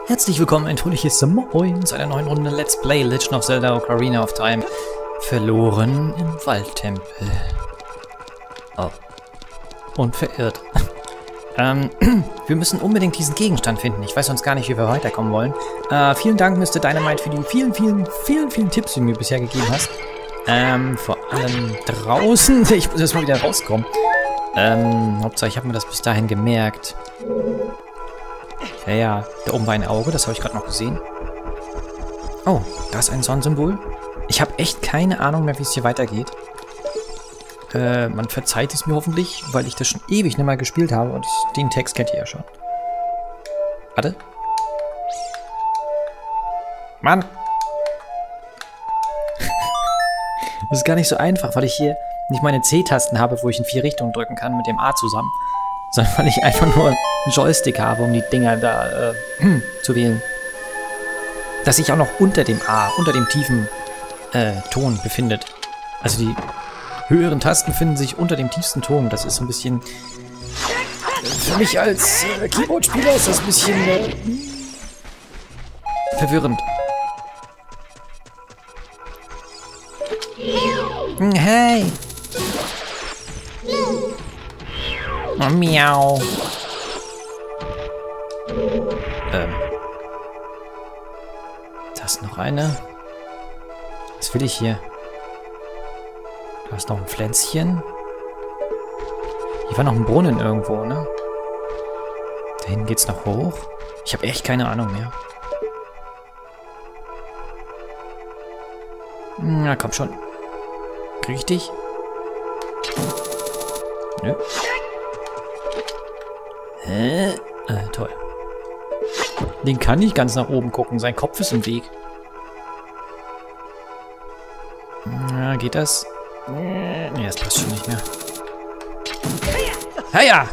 Herzlich willkommen, ein fröhliches Moin zu einer neuen Runde Let's Play Legend of Zelda Ocarina of Time. Verloren im Waldtempel. Oh. Und verirrt. Wir müssen unbedingt diesen Gegenstand finden. Ich weiß sonst gar nicht, wie wir weiterkommen wollen. Vielen Dank, Mr. Dynamite, für die vielen Tipps, die du mir bisher gegeben hast. Vor allem draußen. Ich muss jetzt mal wieder rauskommen. Hauptsache, ich habe mir das bis dahin gemerkt. Ja, da oben war ein Auge, das habe ich gerade noch gesehen. Oh, da ist ein Sonnensymbol. Ich habe echt keine Ahnung mehr, wie es hier weitergeht. Man verzeiht es mir hoffentlich, weil ich das schon ewig nicht mehr gespielt habe und den Text kennt ihr ja schon. Warte. Mann! Das ist gar nicht so einfach, weil ich hier nicht meine C-Tasten habe, wo ich in 4 Richtungen drücken kann mit dem A zusammen. Sondern weil ich einfach nur einen Joystick habe, um die Dinger da zu wählen. Das sich auch noch unter dem A, unter dem tiefen Ton befindet. Also die höheren Tasten finden sich unter dem tiefsten Ton. Das ist so ein bisschen... für mich als Keyboard-Spieler ist das ein bisschen verwirrend. Hey! Oh, miau. Da ist noch eine. Was will ich hier? Da ist noch ein Pflänzchen. Hier war noch ein Brunnen irgendwo, ne? Da hinten geht's noch hoch. Ich habe echt keine Ahnung mehr. Na, komm schon. Krieg ich dich? Nö. Toll. Den kann nicht ganz nach oben gucken. Sein Kopf ist im Weg. Na, geht das? Nee, das passt schon nicht mehr. Heia!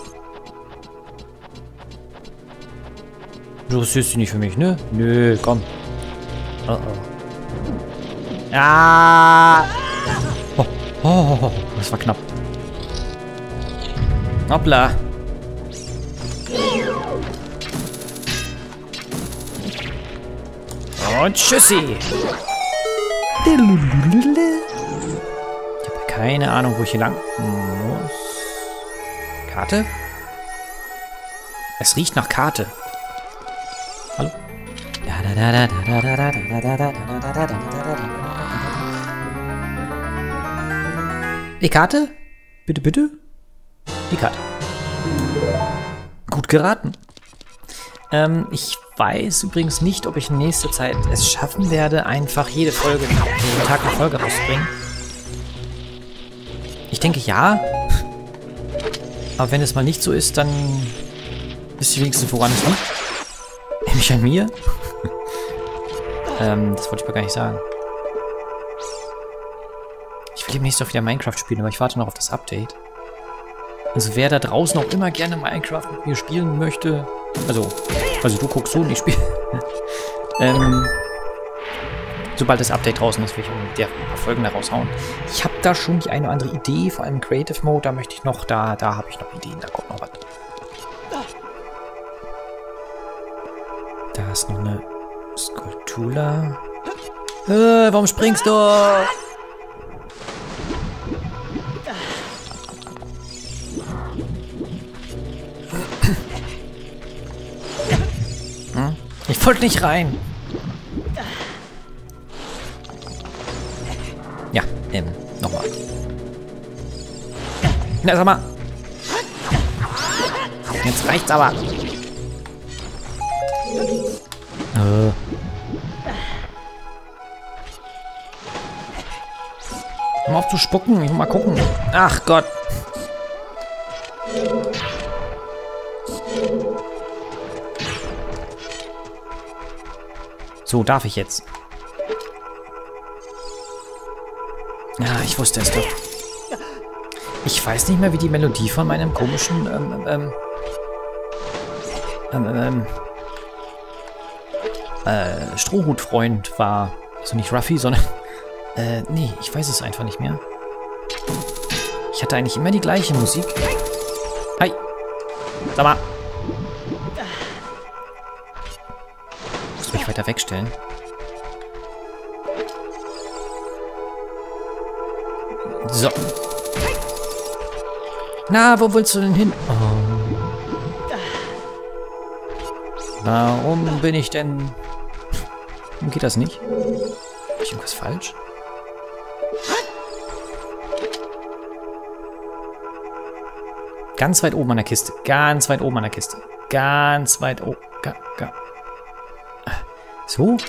Du interessierst dich nicht für mich, ne? Nö, komm. Oh oh. Ah! Oh, das war knapp. Hoppla. Und tschüssi. Ich habe keine Ahnung, wo ich hier lang muss. Karte? Es riecht nach Karte. Hallo? Die Karte? Bitte, bitte? Die Karte. Gut geraten. Ich weiß übrigens nicht, ob ich in nächster Zeit es schaffen werde, einfach jeden Tag eine Folge rauszubringen. Ich denke ja. Aber wenn es mal nicht so ist, dann wisst ihr wenigstens, woran es liegt. Nämlich an mir. Das wollte ich mal gar nicht sagen. Ich will demnächst auch wieder Minecraft spielen, aber ich warte noch auf das Update. Also wer da draußen auch immer gerne Minecraft mit mir spielen möchte, also du guckst so und ich spiele. Sobald das Update draußen ist, will ich ein paar Folgen da raushauen. Ich habe da schon die eine oder andere Idee, vor allem Creative Mode, da möchte ich noch, da habe ich noch Ideen, da kommt noch was. Da ist noch eine Skulptura. Warum springst du? Ich wollte nicht rein. Ja, nochmal. Na, sag mal. Jetzt reicht's aber. Hör mal auf zu spucken. Ich will mal gucken. Ach Gott. So, darf ich jetzt? Ja, ich wusste es doch. Ich weiß nicht mehr, wie die Melodie von meinem komischen, Strohhutfreund war. Also nicht Ruffy, sondern... nee, ich weiß es einfach nicht mehr. Ich hatte eigentlich immer die gleiche Musik. Hi! Sag mal! Musst du mich weiter wegstellen? So. Na, wo willst du denn hin? Oh. Warum bin ich denn... Warum geht das nicht? Hab ich irgendwas falsch? Ganz weit oben an der Kiste. Ganz weit oben an der Kiste. Ganz weit oben. So?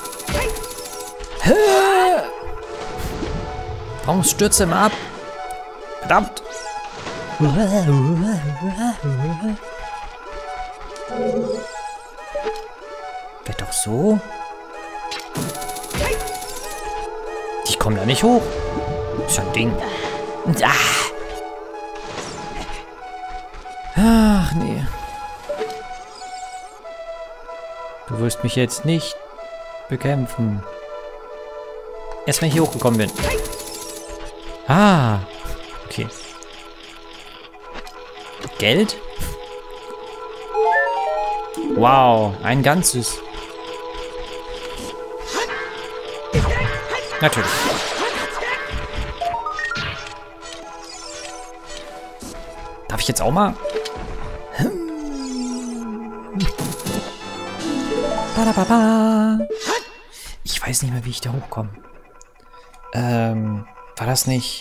Warum stürzt er immer ab? Verdammt! Vielleicht doch so? Ich komme da nicht hoch. Ist ja ein Ding. Ach, nee. Du wirst mich jetzt nicht bekämpfen. Erst wenn ich hier hochgekommen bin. Ah. Okay. Geld? Wow, ein ganzes. Natürlich. Darf ich jetzt auch mal? Ich weiß nicht mehr, wie ich da hochkomme. War das nicht...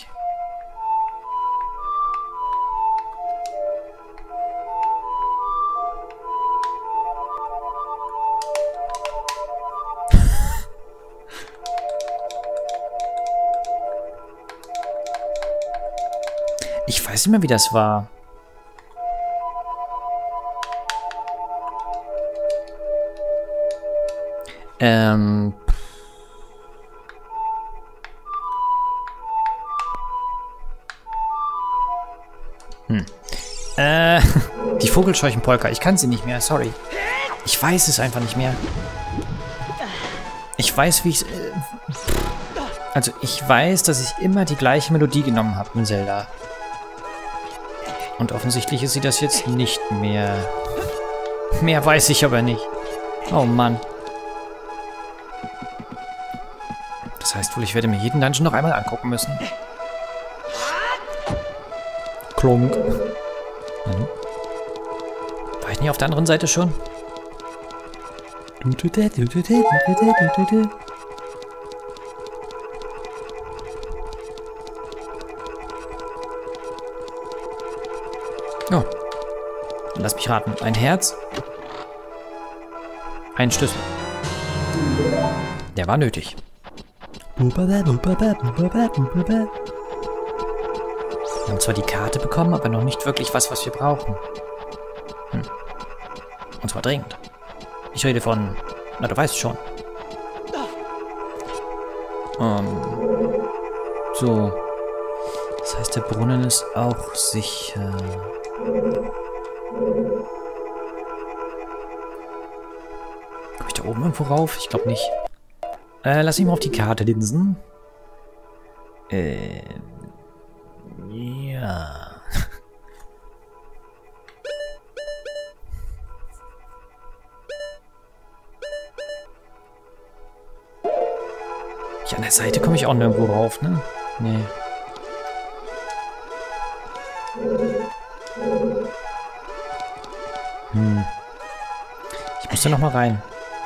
Ich weiß nicht mehr, wie das war. Die Vogelscheuchenpolka. Ich kann sie nicht mehr, sorry. Ich weiß es einfach nicht mehr. Ich weiß, wie ich... Also, ich weiß, dass ich immer die gleiche Melodie genommen habe in Zelda. Und offensichtlich ist sie das jetzt nicht mehr. Mehr weiß ich aber nicht. Oh Mann. Das heißt wohl, ich werde mir jeden Dungeon noch einmal angucken müssen. Klunk. War ich nicht auf der anderen Seite schon? Oh. Lass mich raten. Ein Herz. Ein Schlüssel. Der war nötig. Wir haben zwar die Karte bekommen, aber noch nicht wirklich was wir brauchen. Und zwar dringend. Ich rede von... Na, du weißt schon. So. Das heißt, der Brunnen ist auch sicher. Komme ich da oben irgendwo rauf? Ich glaube nicht. Lass mich mal auf die Karte linsen. Ja. Hier an der Seite komme ich auch nirgendwo rauf, ne? Nee. Ich muss da noch mal rein.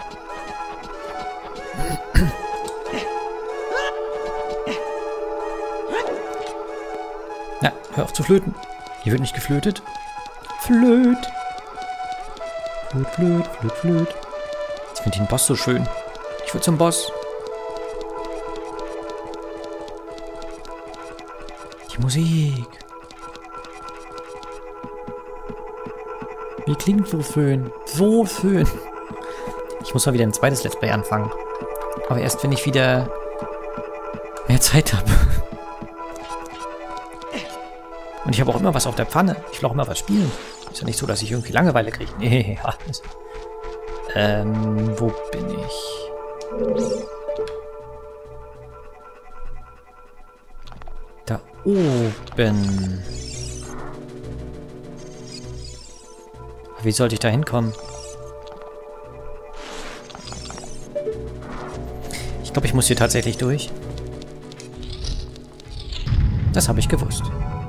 Na, hör auf zu flöten. Hier wird nicht geflötet. Flöt. Flöt, flöt, flöt, flöt. Jetzt finde ich den Boss so schön. Ich will zum Boss. Die Musik. Wie klingt so schön? So schön. Ich muss mal wieder ein zweites Let's Play anfangen. Aber erst, wenn ich wieder mehr Zeit habe. Und ich habe auch immer was auf der Pfanne. Ich will auch immer was spielen. Ist ja nicht so, dass ich irgendwie Langeweile kriege. Nee, alles. Wo bin ich? Da oben. Wie sollte ich da hinkommen? Ich glaube, ich muss hier tatsächlich durch. Das habe ich gewusst.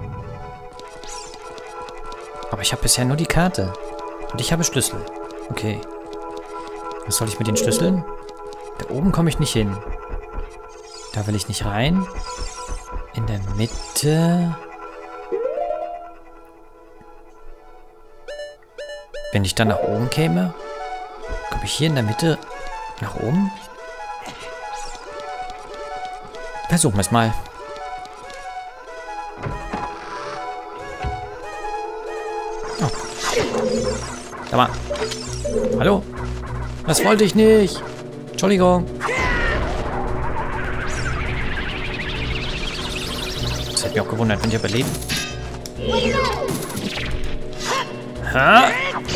Aber ich habe bisher nur die Karte. Und ich habe Schlüssel. Okay. Was soll ich mit den Schlüsseln? Da oben komme ich nicht hin. Da will ich nicht rein. In der Mitte. Wenn ich dann nach oben käme, komme ich hier in der Mitte nach oben? Versuchen wir es mal. Oh. Da mal. Hallo? Das wollte ich nicht. Entschuldigung. Das hätte mich auch gewundert, wenn ich überleben. Ha?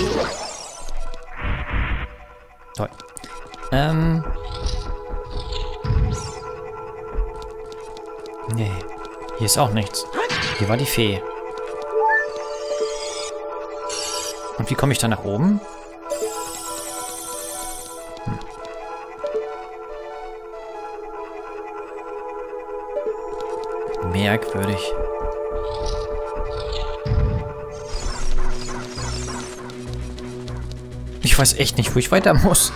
Toll. Nee. Hier ist auch nichts. Hier war die Fee. Und wie komme ich da nach oben? Merkwürdig. Ich weiß echt nicht, wo ich weiter muss.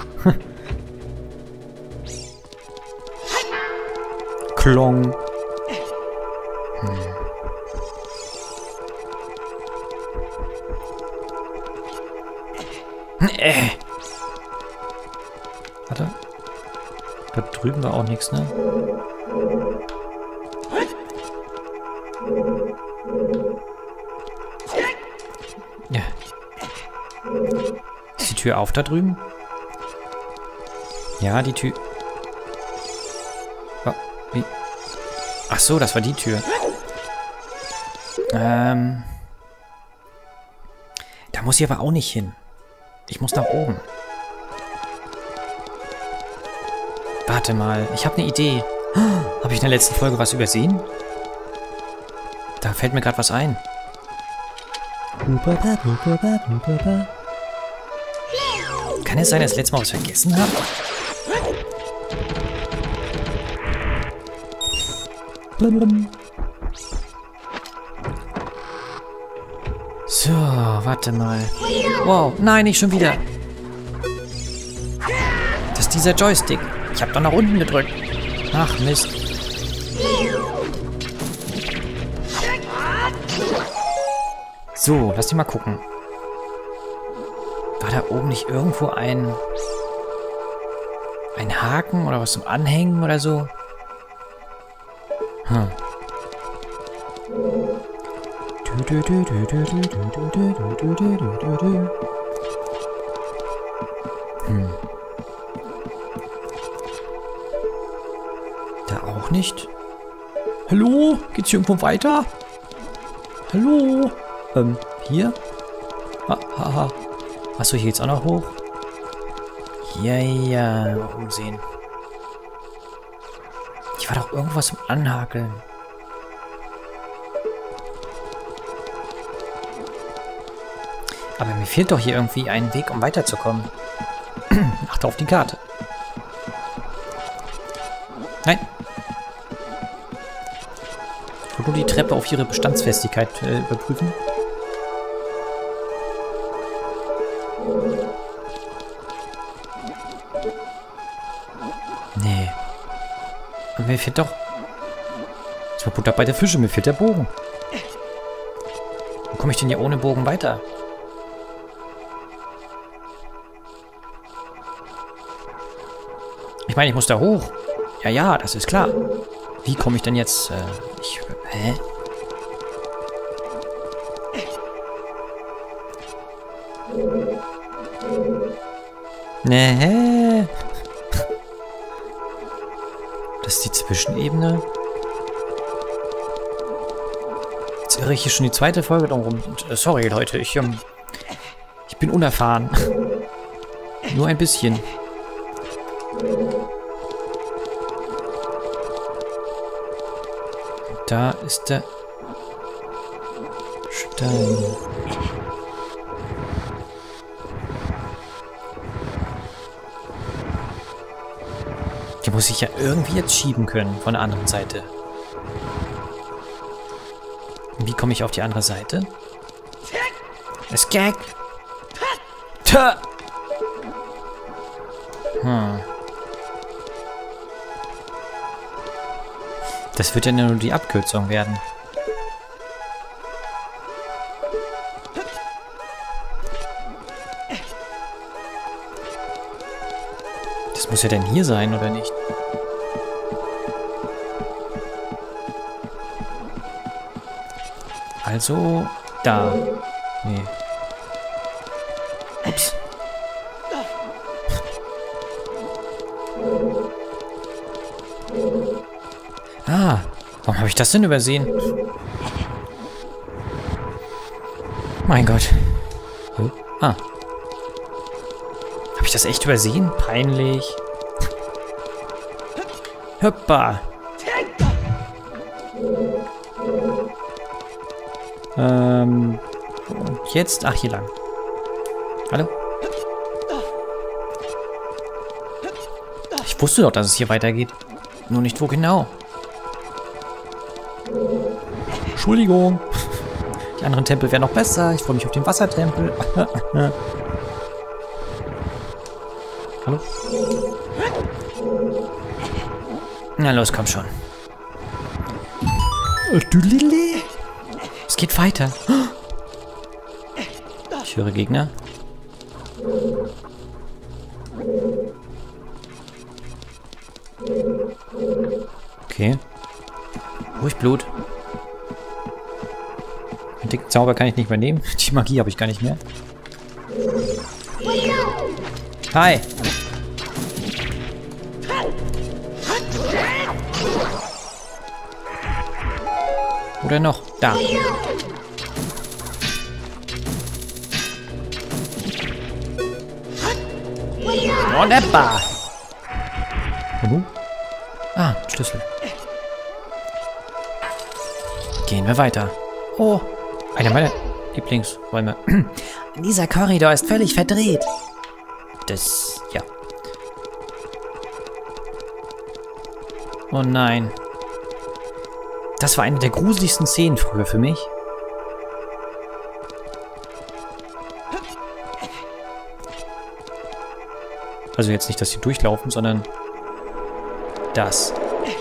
Klong. Warte. Da drüben war auch nichts, ne? Ja. Ist die Tür auf da drüben? Ja, die Tür. Oh, wie? Ach so, das war die Tür. Da muss ich aber auch nicht hin. Ich muss nach oben. Warte mal, ich habe eine Idee. Habe ich in der letzten Folge was übersehen? Da fällt mir gerade was ein. Kann es sein, dass ich letztes Mal was vergessen habe? So, warte mal. Wow, nein, nicht schon wieder. Das ist dieser Joystick. Ich habe doch nach unten gedrückt. Ach, Mist. So, lass dich mal gucken. War da oben nicht irgendwo ein Haken oder was zum Anhängen oder so? Hm. Da auch nicht. Hallo? Geht's hier irgendwo weiter? Hallo? Hier? Haha. Achso, hier geht's auch noch hoch. Ja, ja. Mal umsehen. Hier war doch irgendwas zum Anhakeln. Aber mir fehlt doch hier irgendwie ein Weg, um weiterzukommen. Achte auf die Karte. Nein. Ich wollte nur die Treppe auf ihre Bestandsfestigkeit überprüfen. Nee. Und mir fehlt doch... Das war Butter bei der Fische, mir fehlt der Bogen. Wo komme ich denn hier ohne Bogen weiter? Ich meine, ich muss da hoch. Ja, ja, das ist klar. Wie komme ich denn jetzt... hä? Nee. Das ist die Zwischenebene. Jetzt irre ich hier schon die zweite Folge drum rum. Sorry, Leute, ich bin unerfahren. Nur ein bisschen. Da ist der Stein. Die muss ich ja irgendwie jetzt schieben können von der anderen Seite. Wie komme ich auf die andere Seite? Escape! Das wird ja nur die Abkürzung werden. Das muss ja denn hier sein, oder nicht? Also, da. Nee. Ups. Ah, warum habe ich das denn übersehen? Mein Gott. Ah. Habe ich das echt übersehen? Peinlich. Hoppa. Und jetzt? Ach, hier lang. Hallo? Ich wusste doch, dass es hier weitergeht. Nur nicht wo genau. Entschuldigung. Die anderen Tempel wären noch besser. Ich freue mich auf den Wassertempel. Hallo? Na los, komm schon. Es geht weiter. Ich höre Gegner. Okay. Ruhig Blut. Den dicken Zauber kann ich nicht mehr nehmen. Die Magie habe ich gar nicht mehr. Hi. Oder noch? Da. Wunderbar. Ah, Schlüssel. Gehen wir weiter. Oh, einer meiner Lieblingsräume. Dieser Korridor ist völlig verdreht. Das, ja. Oh nein. Das war eine der gruseligsten Szenen früher für mich. Also jetzt nicht, dass sie durchlaufen, sondern das.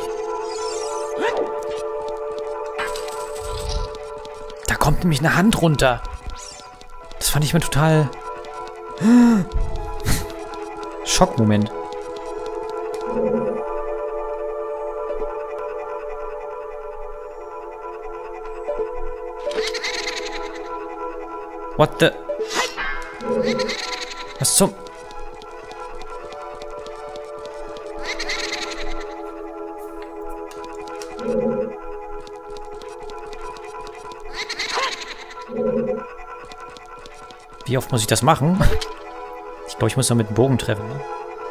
Da kommt nämlich eine Hand runter. Das fand ich mir total... Schockmoment. What the... Was zum... Wie oft muss ich das machen? Ich glaube, ich muss da mit dem Bogen treffen. Ne?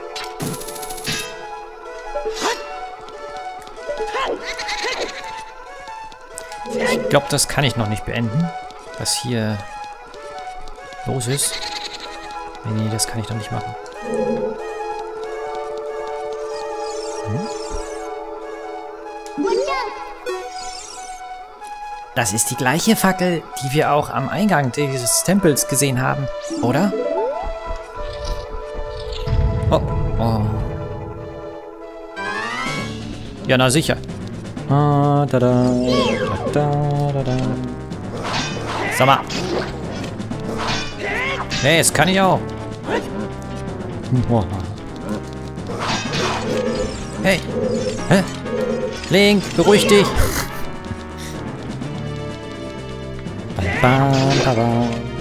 Ich glaube, das kann ich noch nicht beenden. Was hier los ist. Nee, das kann ich noch nicht machen. Das ist die gleiche Fackel, die wir auch am Eingang dieses Tempels gesehen haben, oder? Oh, oh. Ja, na sicher. Ah, da, da, da, da, da. Sag mal. Hey, das kann ich auch. Hey. Hä? Link, beruhig dich. Da, da, da.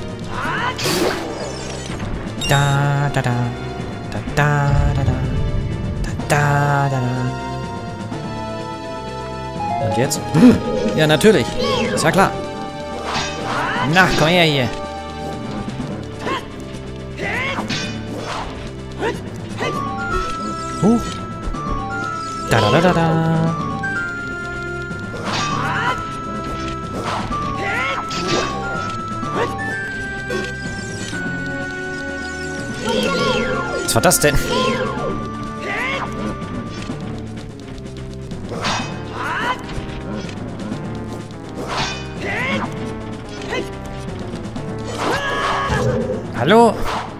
Da, da, da. Da, da, da, da. Da, da, da. Und jetzt? Ja, natürlich. Ist ja klar. Na, komm her hier. Da, da, da, da, da. Was war das denn? Hallo?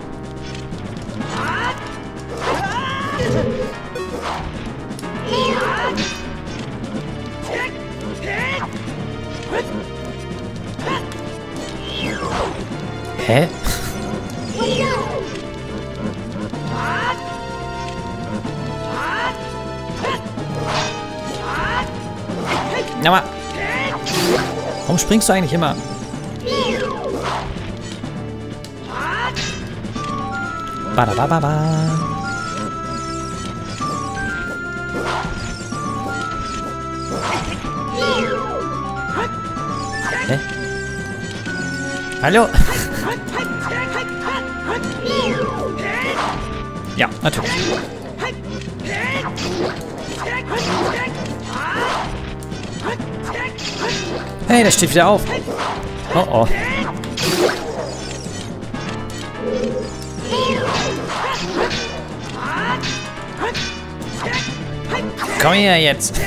Hä? Aber warum springst du eigentlich immer? Badababa. Hä? Hallo? Ja, natürlich. Hey, der steht wieder auf. Oh oh. Komm her jetzt.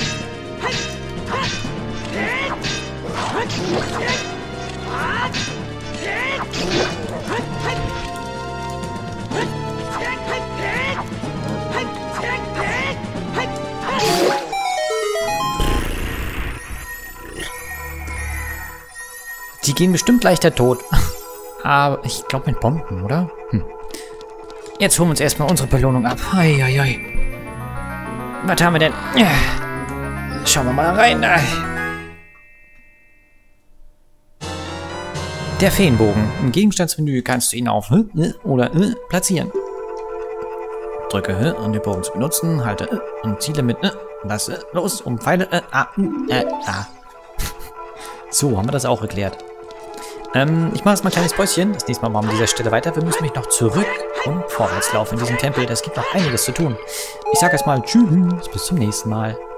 Die gehen bestimmt leichter tot. Aber ich glaube mit Bomben, oder? Jetzt holen wir uns erstmal unsere Belohnung ab. Eieiei. Was haben wir denn? Schauen wir mal rein. Der Feenbogen. Im Gegenstandsmenü kannst du ihn auf oder platzieren. Drücke, um den Bogen zu benutzen. Halte und ziele mit lass los, um Pfeile So, haben wir das auch erklärt. Ich mache jetzt mal ein kleines Päuschen. Das nächste Mal machen wir an dieser Stelle weiter. Wir müssen nämlich noch zurück und vorwärts laufen in diesem Tempel. Es gibt noch einiges zu tun. Ich sage erstmal tschüss, bis zum nächsten Mal.